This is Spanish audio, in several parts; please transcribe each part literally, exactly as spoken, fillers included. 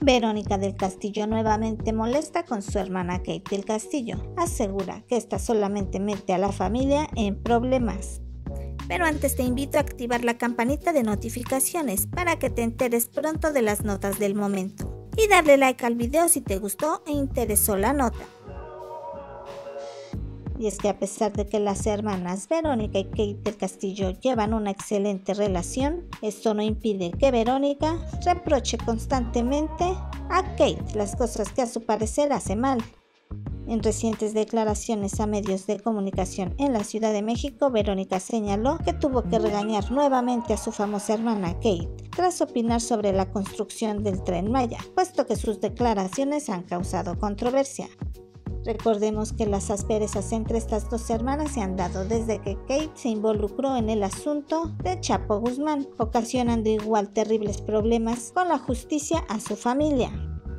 Verónica del Castillo nuevamente molesta con su hermana Kate del Castillo. Asegura que esta solamente mete a la familia en problemas. Pero antes te invito a activar la campanita de notificaciones para que te enteres pronto de las notas del momento. Y darle like al video si te gustó e interesó la nota. Y es que a pesar de que las hermanas Verónica y Kate del Castillo llevan una excelente relación, esto no impide que Verónica reproche constantemente a Kate las cosas que a su parecer hace mal. En recientes declaraciones a medios de comunicación en la Ciudad de México, Verónica señaló que tuvo que regañar nuevamente a su famosa hermana Kate tras opinar sobre la construcción del Tren Maya, puesto que sus declaraciones han causado controversia. Recordemos que las asperezas entre estas dos hermanas se han dado desde que Kate se involucró en el asunto de Chapo Guzmán, ocasionando igual terribles problemas con la justicia a su familia.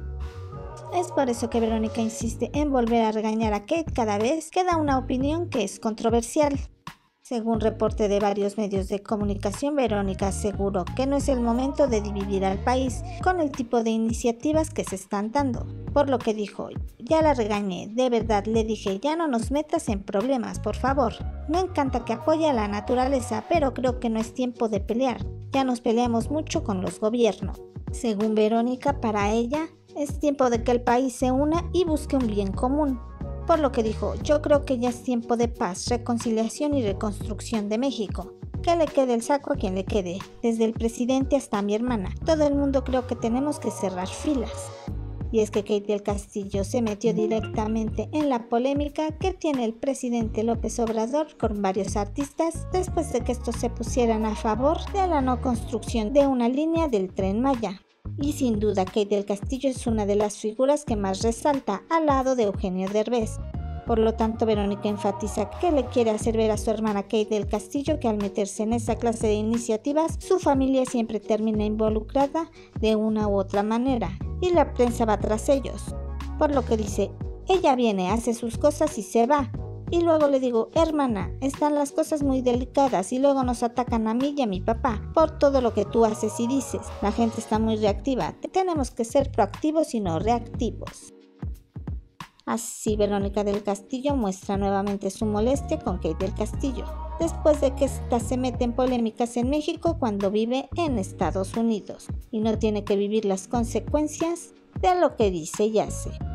Es por eso que Verónica insiste en volver a regañar a Kate cada vez que da una opinión que es controversial. Según reporte de varios medios de comunicación, Verónica aseguró que no es el momento de dividir al país con el tipo de iniciativas que se están dando. Por lo que dijo, ya la regañé, de verdad le dije, ya no nos metas en problemas, por favor. Me encanta que apoye a la naturaleza, pero creo que no es tiempo de pelear. Ya nos peleamos mucho con los gobiernos. Según Verónica, para ella, es tiempo de que el país se una y busque un bien común. Por lo que dijo, yo creo que ya es tiempo de paz, reconciliación y reconstrucción de México. Que le quede el saco a quien le quede, desde el presidente hasta mi hermana. Todo el mundo creo que tenemos que cerrar filas. Y es que Kate del Castillo se metió directamente en la polémica que tiene el presidente López Obrador con varios artistas después de que estos se pusieran a favor de la no construcción de una línea del Tren Maya. Y sin duda Kate del Castillo es una de las figuras que más resalta al lado de Eugenio Derbez. Por lo tanto, Verónica enfatiza que le quiere hacer ver a su hermana Kate del Castillo que al meterse en esa clase de iniciativas, su familia siempre termina involucrada de una u otra manera y la prensa va tras ellos. Por lo que dice, ella viene, hace sus cosas y se va. Y luego le digo, hermana, están las cosas muy delicadas y luego nos atacan a mí y a mi papá por todo lo que tú haces y dices. La gente está muy reactiva, tenemos que ser proactivos y no reactivos. Así Verónica del Castillo muestra nuevamente su molestia con Kate del Castillo, después de que ésta se mete en polémicas en México cuando vive en Estados Unidos y no tiene que vivir las consecuencias de lo que dice y hace.